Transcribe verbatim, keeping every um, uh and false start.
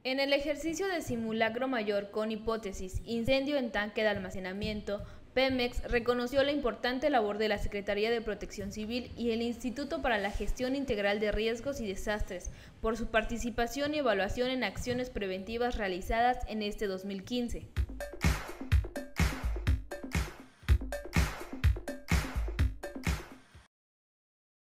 En el ejercicio de simulacro mayor con hipótesis incendio en tanque de almacenamiento, Pemex reconoció la importante labor de la Secretaría de Protección Civil y el Instituto para la Gestión Integral de Riesgos y Desastres por su participación y evaluación en acciones preventivas realizadas en este dos mil quince.